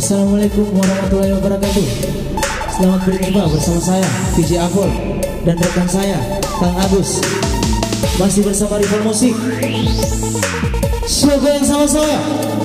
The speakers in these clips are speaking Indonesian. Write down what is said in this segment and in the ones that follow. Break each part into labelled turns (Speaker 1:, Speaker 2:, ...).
Speaker 1: Assalamualaikum warahmatullahi wabarakatuh. Selamat berjumpa bersama saya DJ Avol dan rekan saya Kang Agus. Masih bersama Rival Musik. Siapa yang sama saya?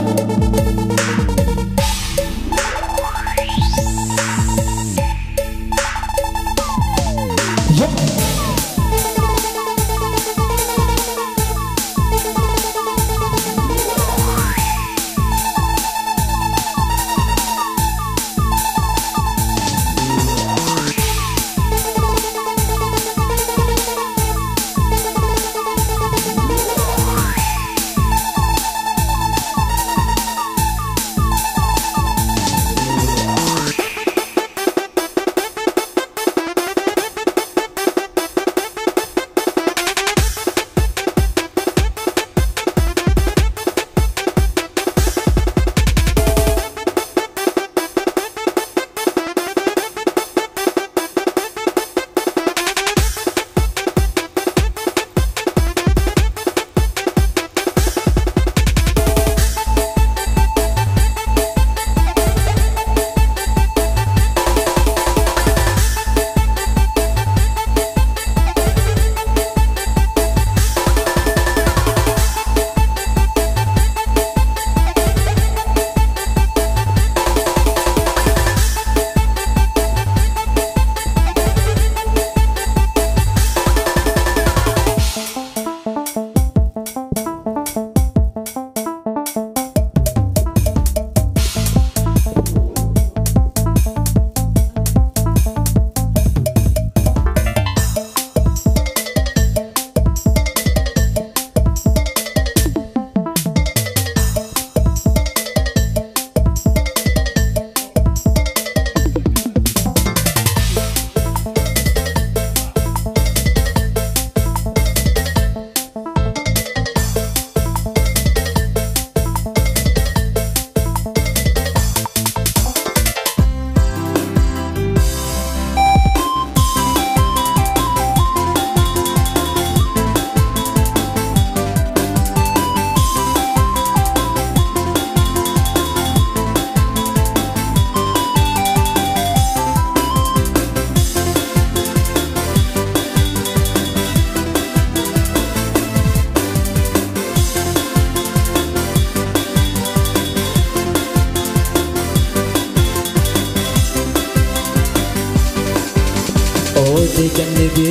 Speaker 2: Dekan debe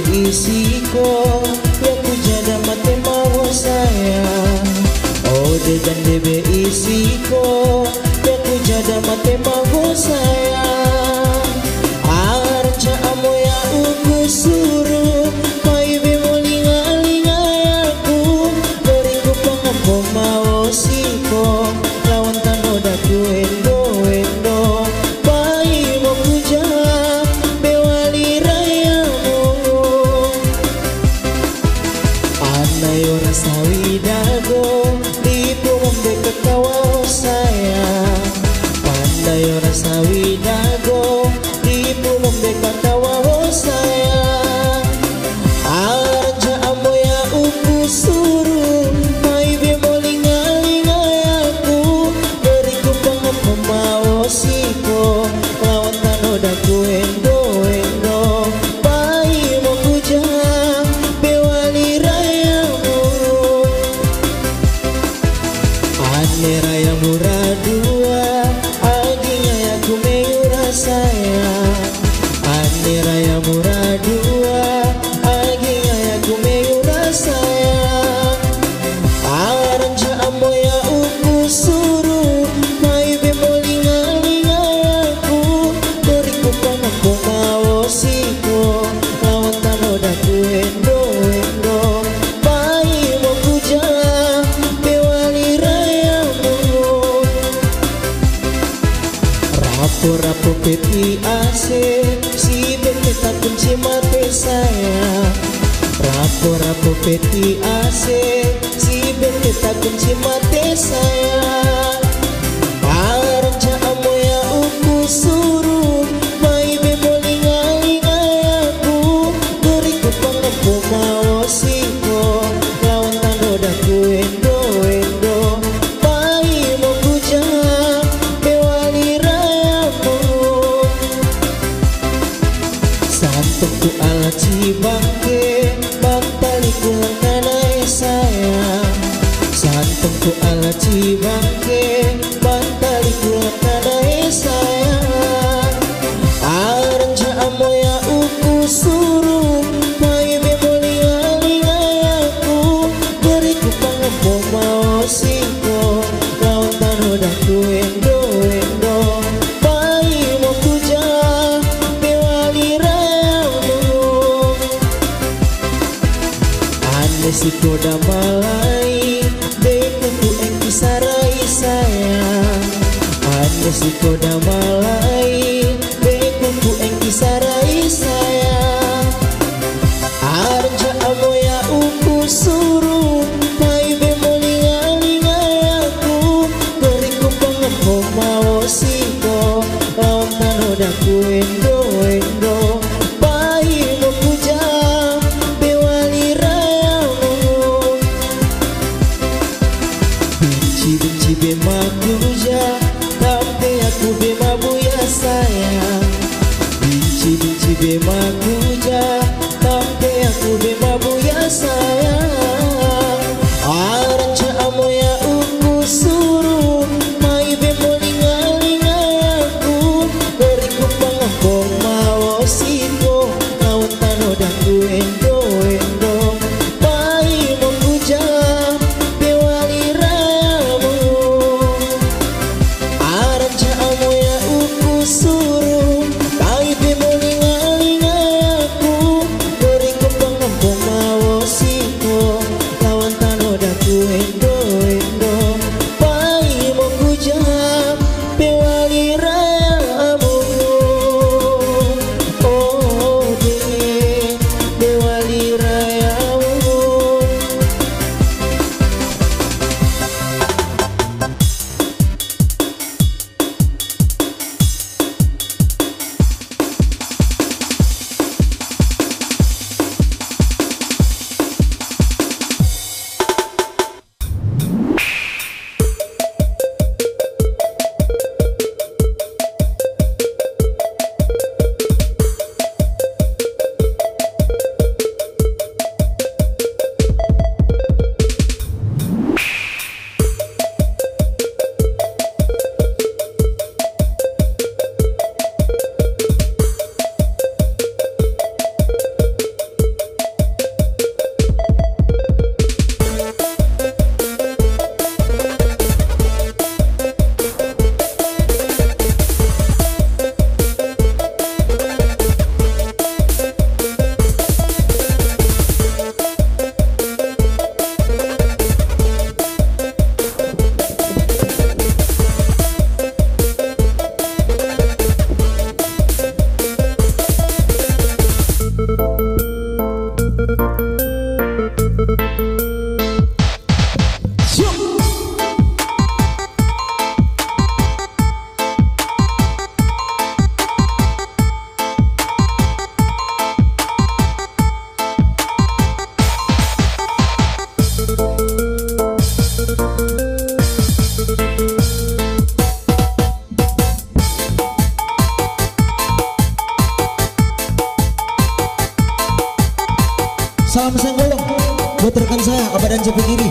Speaker 2: isiko ya ku jada mate mau saya. Oh dekan debe isiko ya ku jada mate mau saya. Arca amo ya uku suruh mai be molinga-linga aku beriku pengampo mau siko lawan tano daku endo pai mau ku jahat bewali raya. Anayo rasa widago di pumombe kekawa saya. Pandayo rasa widago di pumombe kekawa saya. Aja amo ya upu suruh mai be molinga-linga aku beriku pengampo mau siko lawan tano daku endo pai mau ku jahat bewali raya. Ane raya murah dua aginya ya ku meyura saya. Ane raya murah dua aginya ya ku meyura saya. Aranja amo ya upu suruh mai be molinga-linga aku beriku pengampo mau siko lawan tano daku endo pai mau ku jahat bewali raya. Rapo-rapo peti ase si bete tak kunci mate saya. Rapo-rapo peti ase si bete tak kunci mate saya. Arja amo ya upu suruh mai be molinga-linga aku beriku pengampo mau siko lawan tano daku endo pai mau ku jahat bewali raya. pulang kanai sayang Santungku ala cibangke Bantali pulang kanai sayang Aranja amoya uku suruh Pai memoli alingayaku Beriku pangapong mau singko Kawan tano daku endo Pai mau puja Bewali rayamu Ane si koda malai Bekuku engki sarai sayang Ane si koda malai Bekuku engki sarai sayang Arja amoya uku suruh Pai bemolingalingayaku Beriku pangapong mau siko Lawan tano daku endo Pai mau puja Bewali rayamu Benci bema puja Tapi aku bema buya sayang Benci bema puja Tapi aku bema buya sayang Aranja amoya uku suruh Mai bemolingalingayaku Beriku pangapong mau siko Kawan tano daku endo Pai mau puja Bewali rayamu Aranja amoya uku suruh Pai bemolingalingayaku Beriku pangapong mau siko Kawan tano daku endo Pai mau puja Bewali rayamu Oh deh Bewali rayamu
Speaker 1: Salam senggolong buat rekan saya Abah dan Cepi Kiri.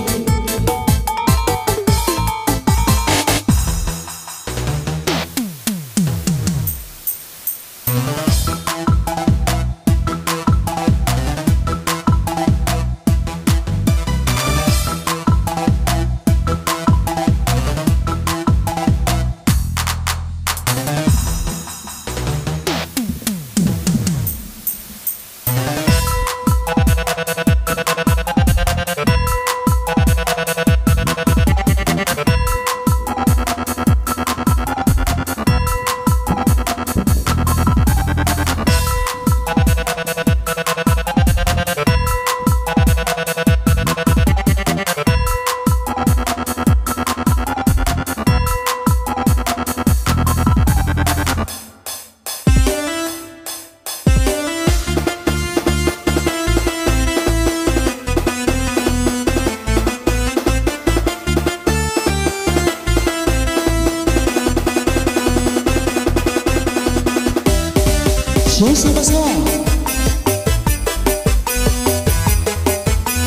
Speaker 1: Show sama-sama.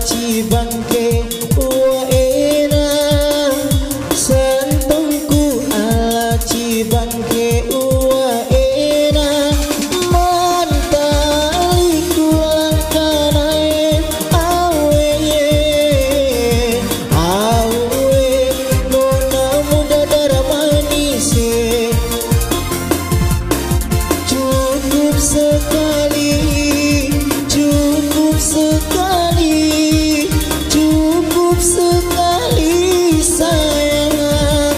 Speaker 2: cibangke ua enak, santungku ala cibangke ua enak, mantaliku langkanae awe nona muda darah manise. Cukup sekali, cukup sekali, cukup sekali sayang,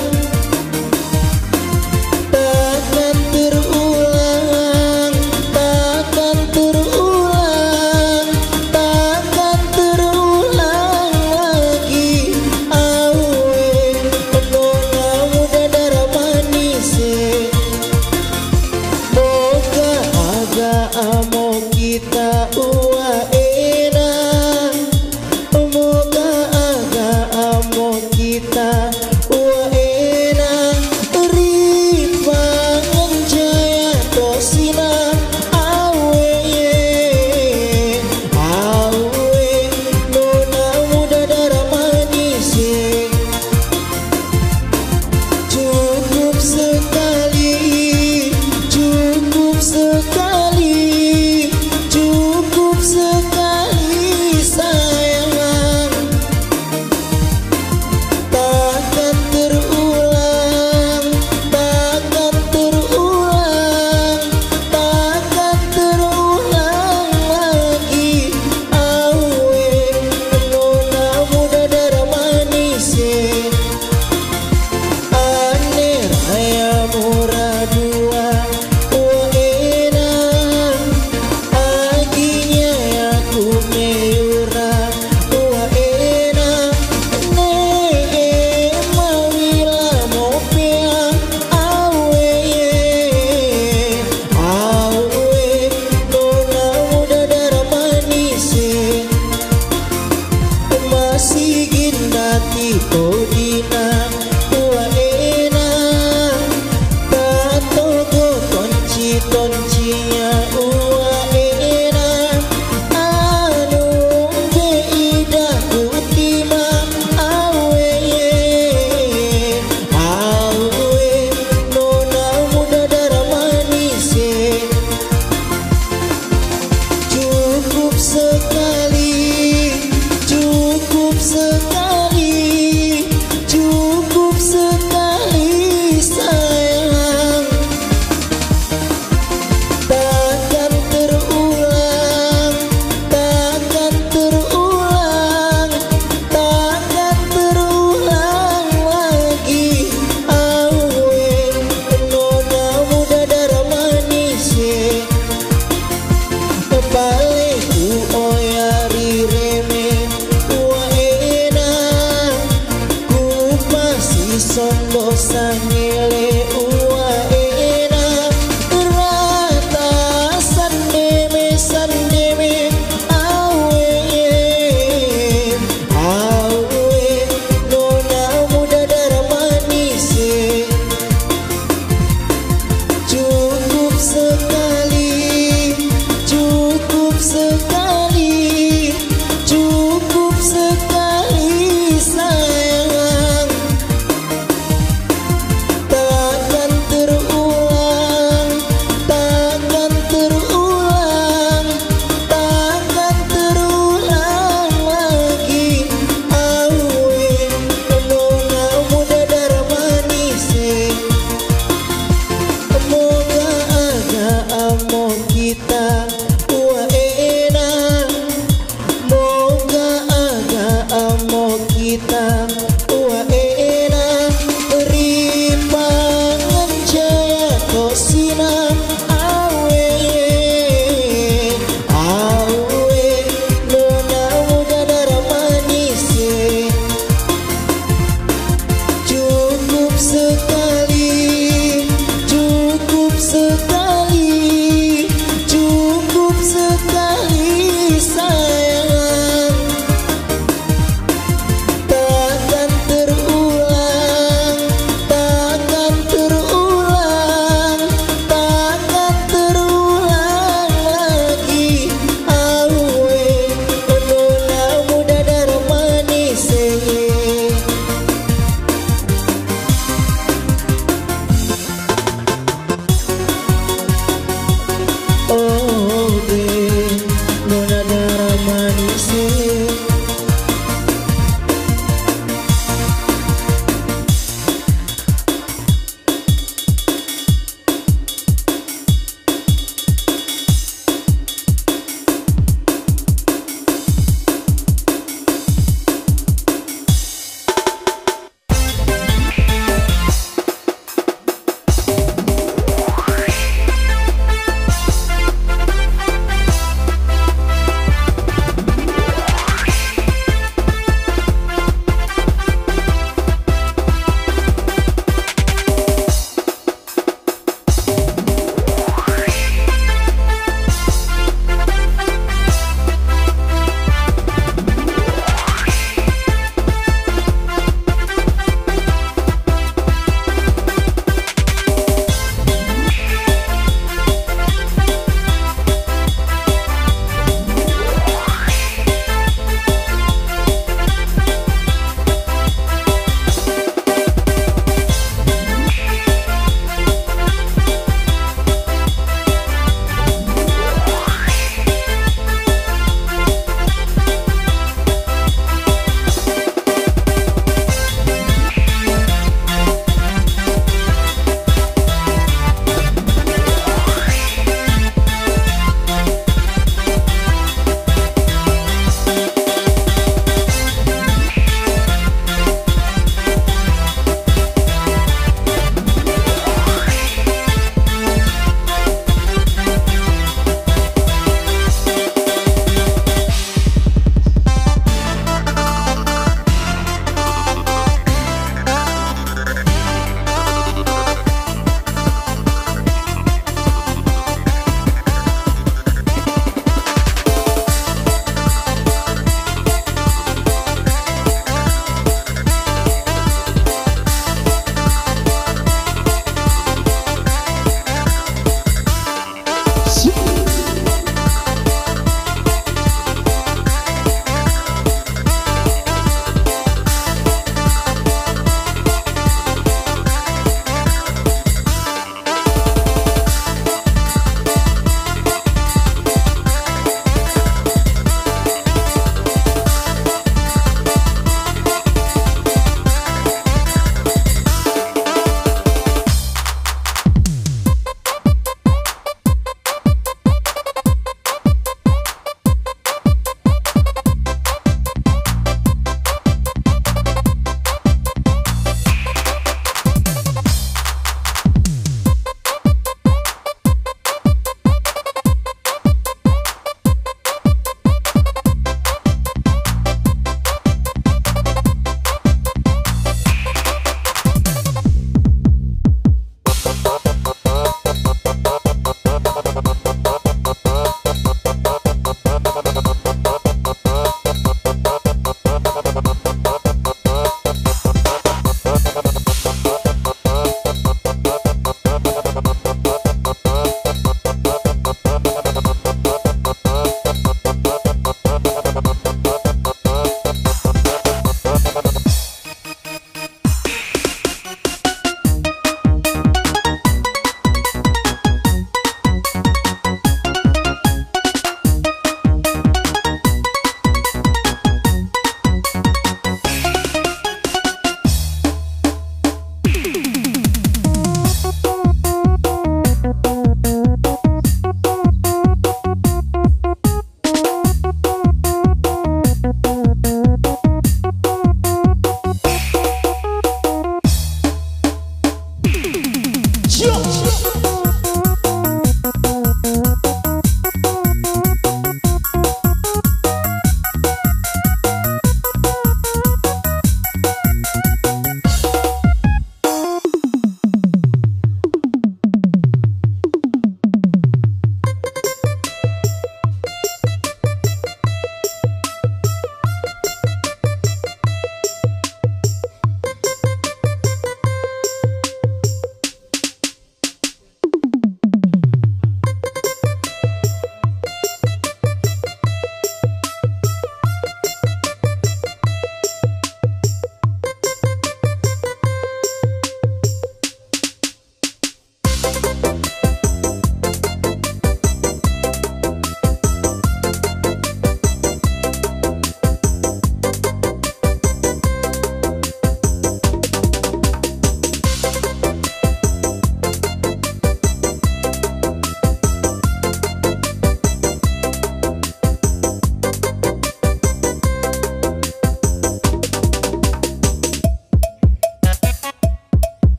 Speaker 2: takkan terulang, takkan terulang, takkan terulang lagi. Awe nona muda darah manise, moga aga amo kita ua enak, moga aga amo kita ua enak. Rifangan jaya tosina awe nona muda darah manise. Cukup sekali, cukup sekali, cukup sekali sayang, takkan terulang, takkan terulang, takkan terulang lagi. Awe nona muda darah manise, ane raya murah dua ua enak, aginya aku meura ua enak, ne mawila mopea awe nona muda darah manise. Masih ginati kodina ua enak, tato go tonci-toncinya ua enak, anu beida kutima awe nona muda darah manise. Cukup sekali, cukup sekali, cukup sekali sayang, takkan terulang, takkan terulang, takkan terulang lagi. Awe nona muda darah manise, baleku oya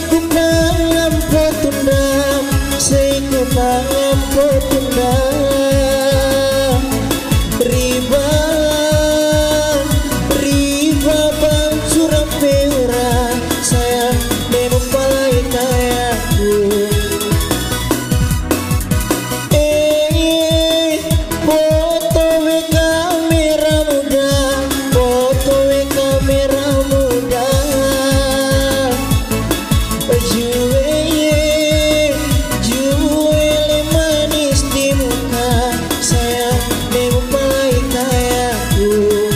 Speaker 2: ku pangampo tundam, saya ku pangampo tundam. Riba bang curang peura, saya nemu palai kayaku. Foto we kamera muda, foto we kamera muda. Juwe manis di muka, saya nemu palai kayaku.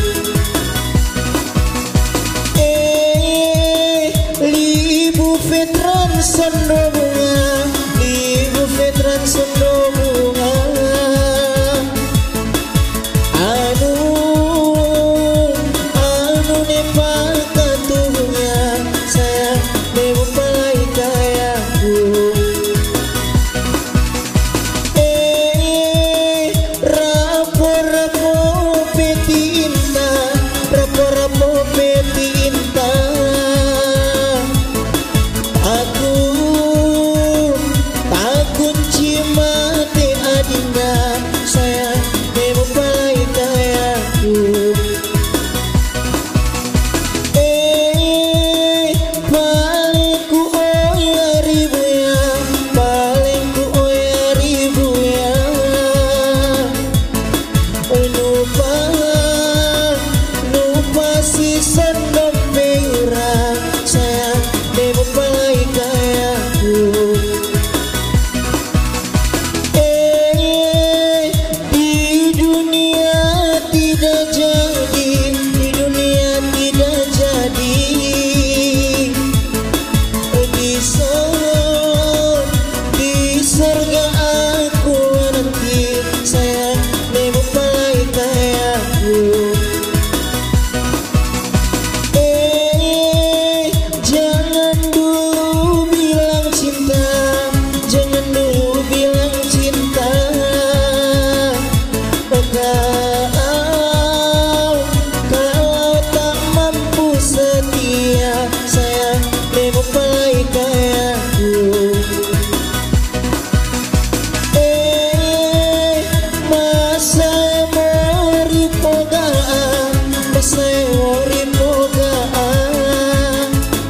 Speaker 2: Libu veteran sondo bunga, libu veteran sondo bunga. Anu nepal katunya, saya nemu palai kayaku. Rapo-rapo peti inta, rapo-rapo peti inta. Aku tak kunci mati adinda, saya nemu palai kayaku. Palingku oya ribu ya, palingku oya ribu ya. Nupa si sondom peura, saya nemu palai kayaku. Di dunia tidak jadi, di dunia tidak jadi. Di surga aku nanti, saya nemu palai kayaku. Jangan dulu bilang cinta, jangan dulu bilang cinta. Kalau tak mampu setia, saya nemu palai kayaku. Masa mori pogaan, masa mori pogaan.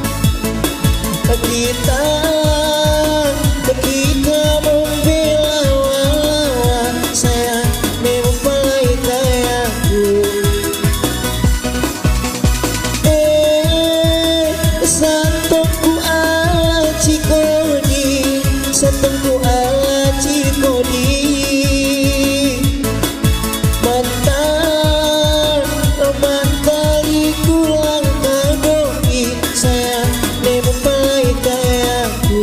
Speaker 2: Kita membela wawan, saya nemu palai kayaku. Santungku ala cikodi, santungku ala cikodi. Mantariku langkah doi, saya nemu palai kayaku.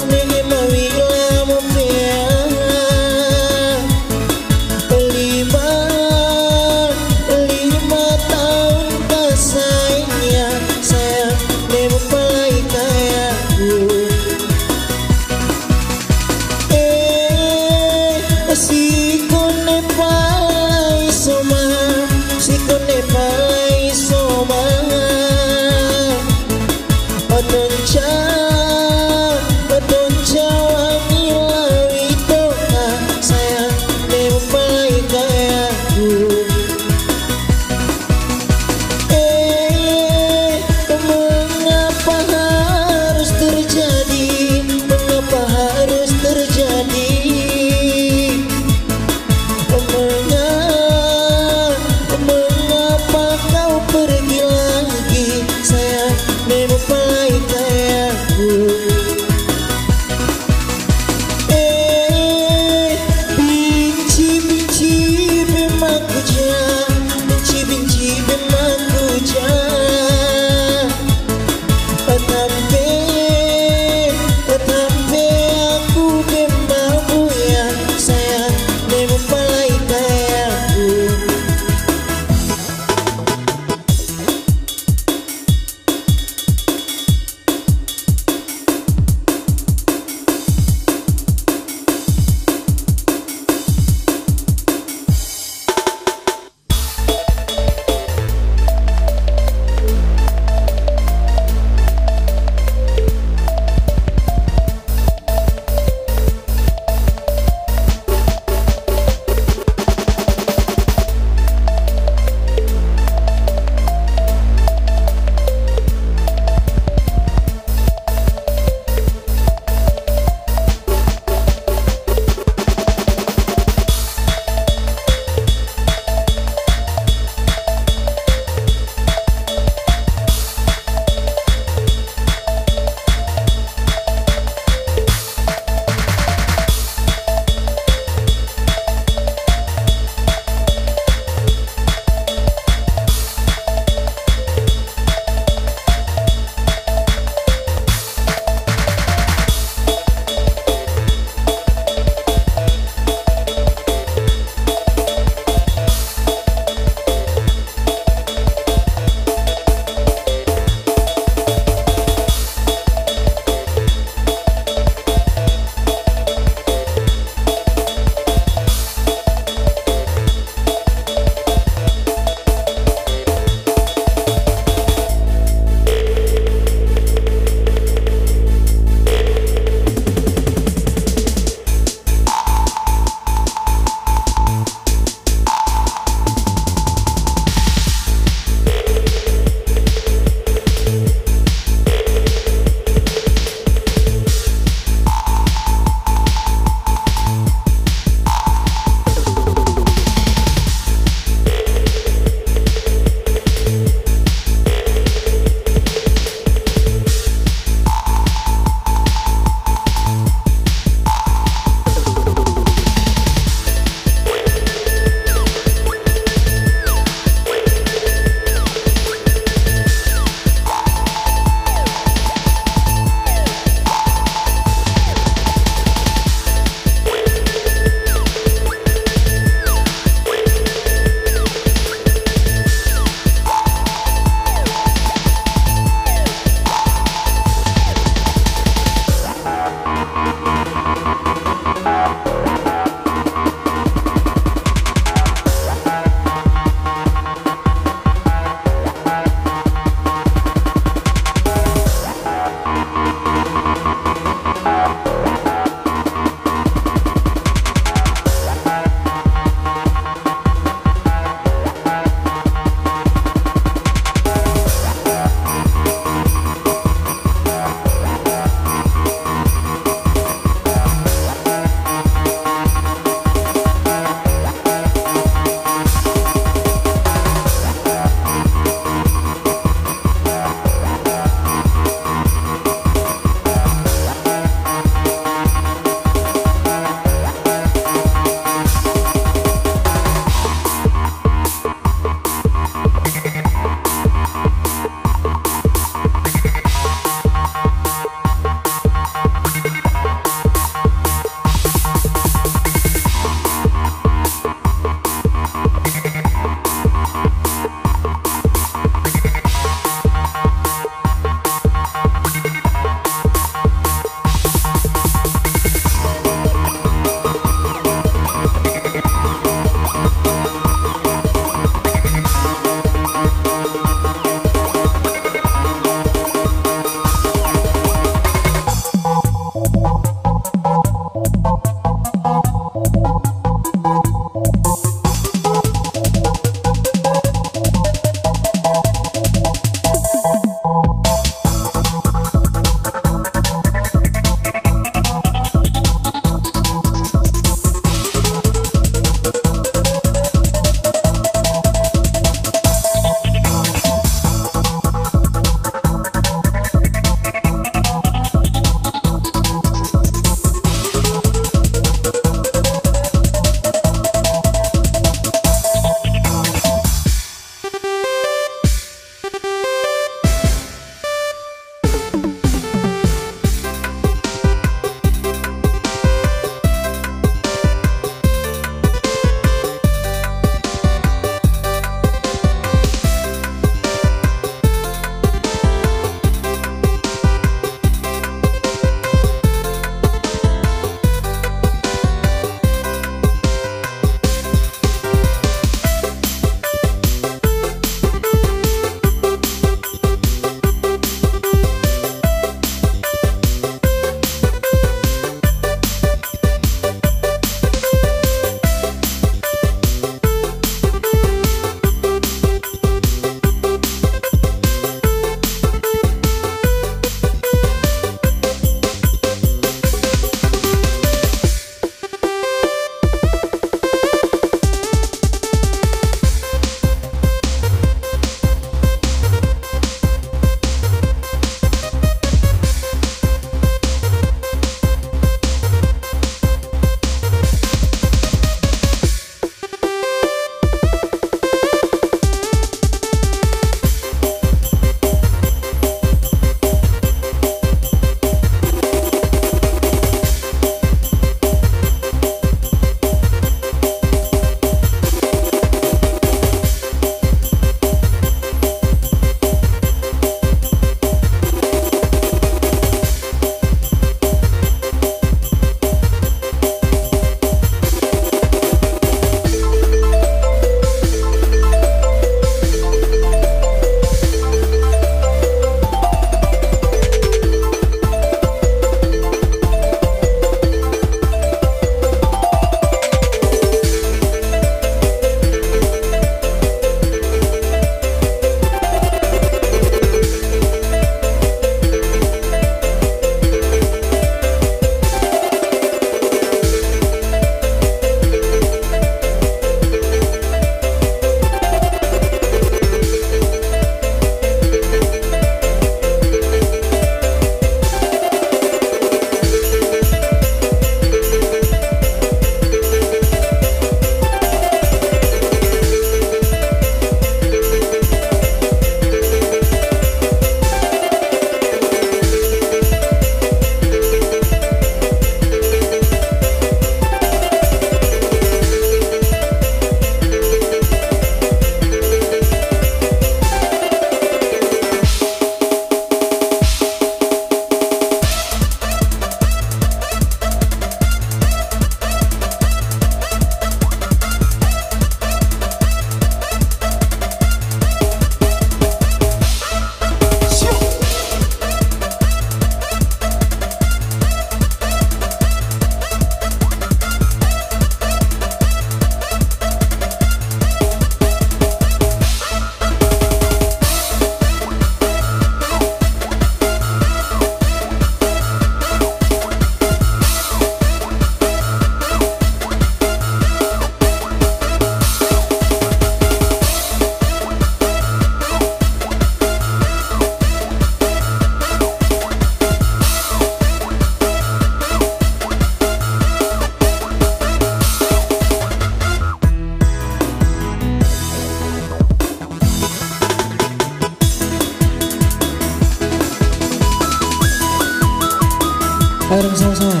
Speaker 1: Ayo dong sama-sama.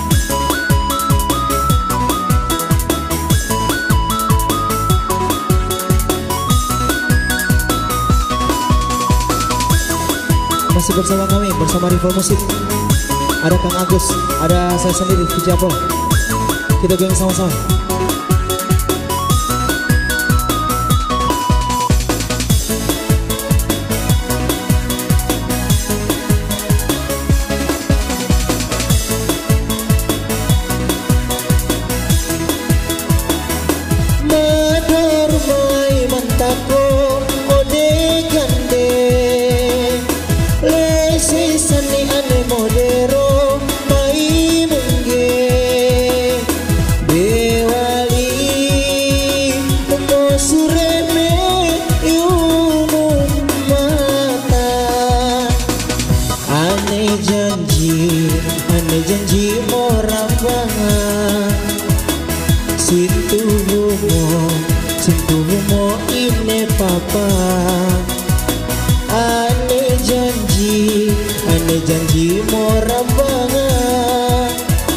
Speaker 1: Masih bersama kami, bersama Rival Musik. Ada Kang Agus, ada saya sendiri, DJ Apol. Kita goyang sama-sama.
Speaker 2: Ane janji orang banget Sintuhumo ine papa Ane janji orang banget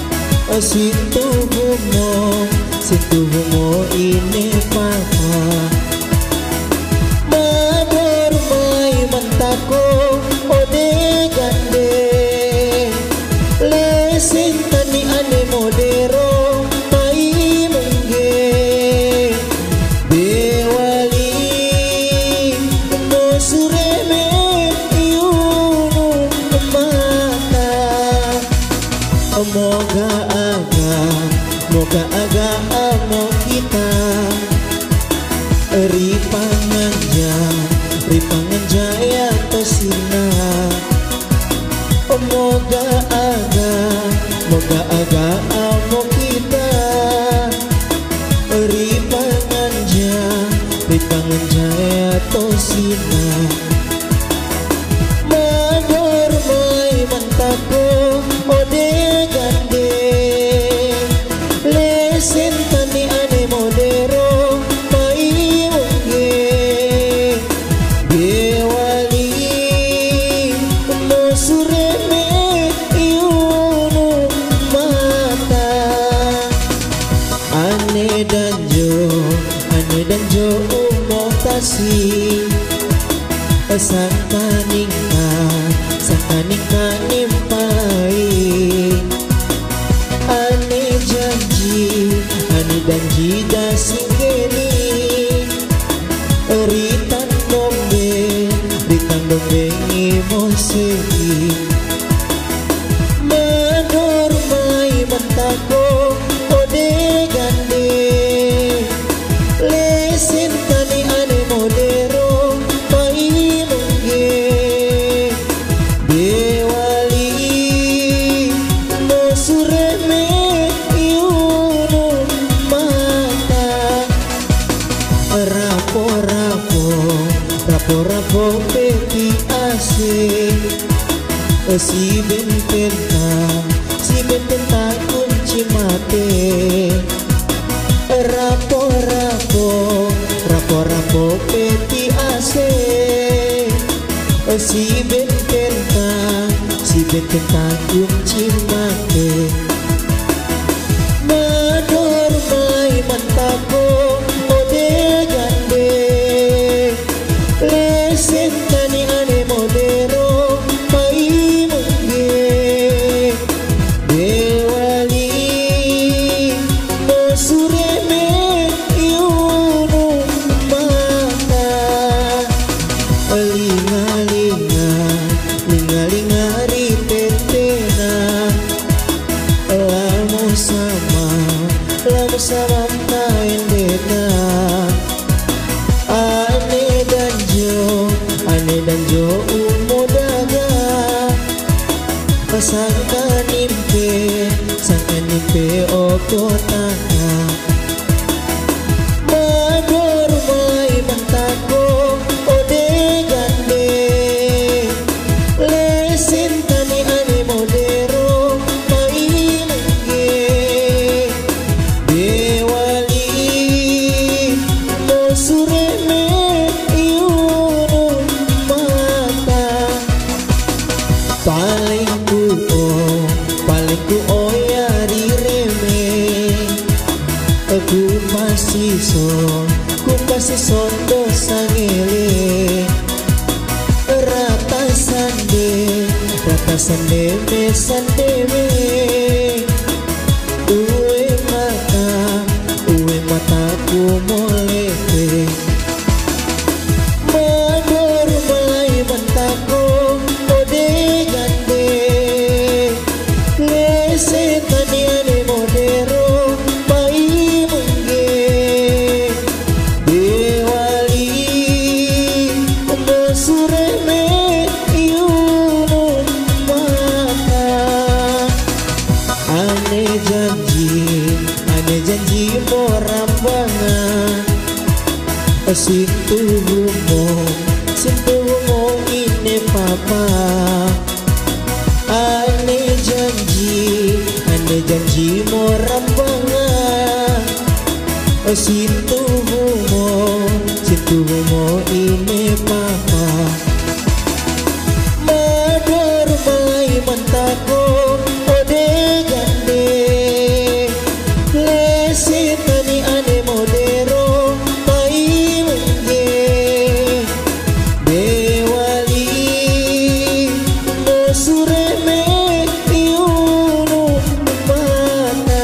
Speaker 2: Sintuhumo ine papa Mabor mai mantako ode gande Sentani ane modero pai mengge Bewali no sureme iunu mata Moga aga amo kita Ripangan jaya tosina Moga aga amo kita Ripangan jaya tosina Magor mai mantako ode gande Lesen tani ane modero pai unge Bewali no sureme iunu mata Ane danjo umotasi Sangkanika nimpai Ane janji dasingeni Ritan dombe ngimosei Mador mai mantako ode gande Lesen tani ane modero pai mengge Bewali no sureme iunu mata Rapo peti asik Si bententa kunci mate Rapo peti asik Si bententa kunci mate Mador mai mantako ode gande Lesen tani ane modero pai mengge Bewali no sureme iunu mata Linga ritetena Lamu sama maendena Ane danjo umodaga Sangka nimpe okotaka Magor mai mantako ode gande Lesen tani ane modero pai mengge Bewali no sureme iunu mata Paling ku oyari reme ku pasti son dosa ngele rata sande me sande me uwe mata ku moleke mador malai mantako ode gande lese taniane modero pai mungge dewali sureme iunu mata ane janji morambangan Sintumo ine papa ane janji morambangan Sintumo ine papa mador mai mantako ode gande lesi tani ane modero pai menge dewali sureme iunu mata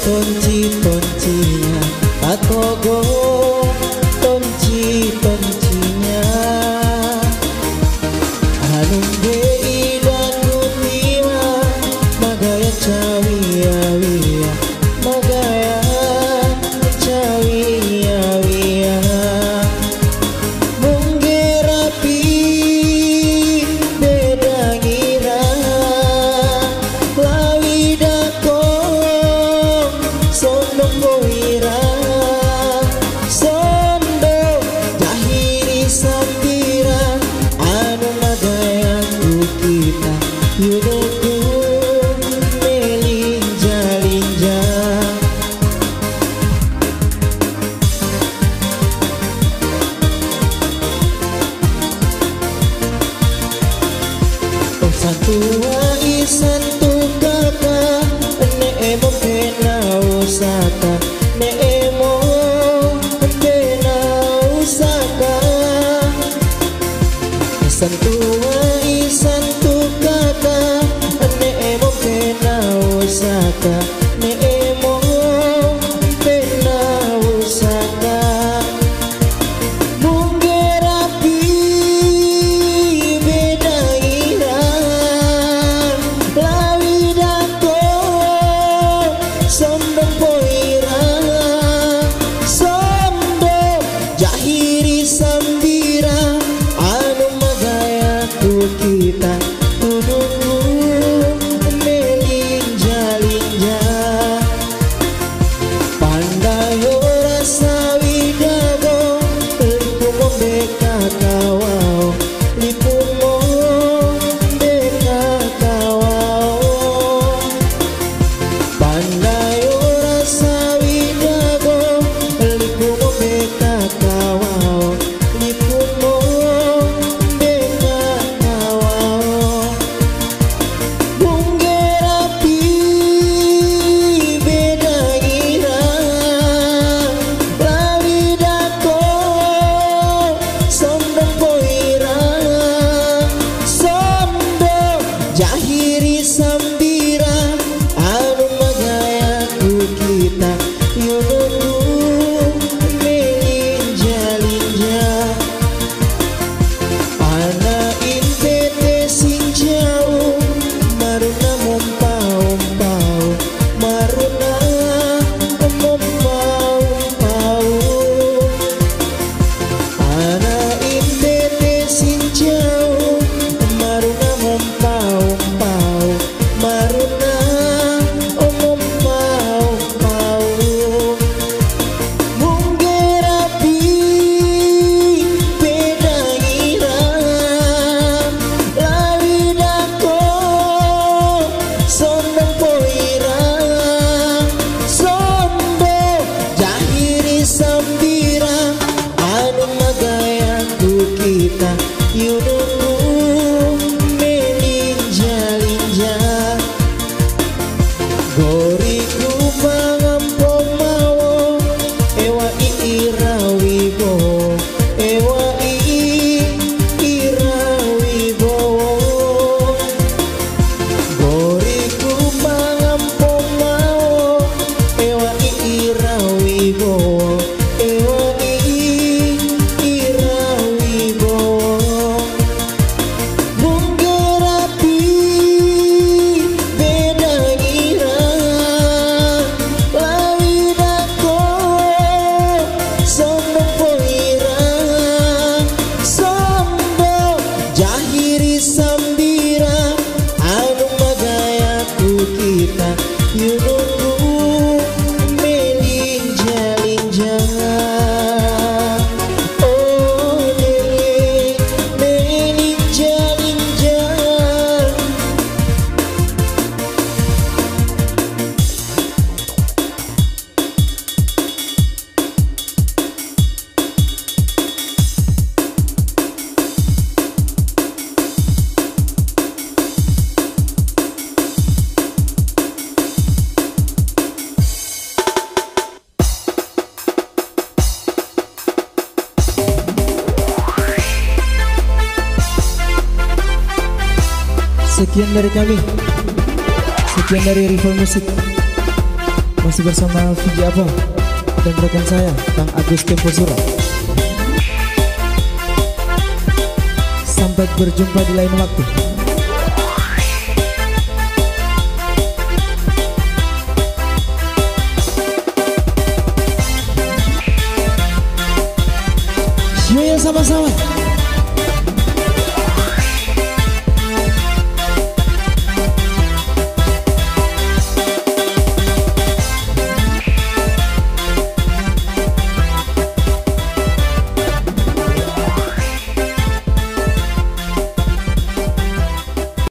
Speaker 2: tonci-toncinya Patogo tonci-toncinya Anung dei dan kutiwa Magaya cawiya-wiya Magaya cawiya-wiya Munggerapi bedangira Lawidako Sondo poira Sondo jahiri sambira Anu magayanku kita Yudoku melinja-linja Santua isantu kakak Neemo pena usaka Neemo pena usaka Santua isantu kakak Neemo pena usaka Neemo pena usaka Munggerapi bedaira Lawidako Sondo poira Sondo jahiri sambira Anu magayaku kita Tuduku melinja-linja Pandai ora sawidago Lipumo beka kawao Lipumo beka kawao Pandai ora sawidago Lipumo beka kawao Lipumo beka kawao Munggerapi bedagira Lawidako Sondo poira Sondo jahiri sambira Anu magayaku kita Yudoku melinja-linja Ana intete sinjau Maruna mompau-mpau Maruna mompau-mpau Ana intete sinjau Maruna mompau-mpau Maruna mompau-mpau Munggerapi bedangira Lawidako Sondo poira Sondo jahiri sambira Anu magayaku kita Yudoku melinja-linja Goriku mangampo mawo Ewa irawibo Ewa irawibo Goriku mangampo mawo Ewa irawibo Ewa irawibo Munggerapi bedangira Lawidako Sondo poira Sondo jahiri sambira Anu magayaku kita Yudoku melinja-linja Oh lele melinja-linja
Speaker 1: Sekian dari kami, sekian dari Rival Musik. Masih bersama Fiji Apol dan rekan saya Kang Agus Temposura. Sampai berjumpa di lain waktu. Semuanya sama-sama.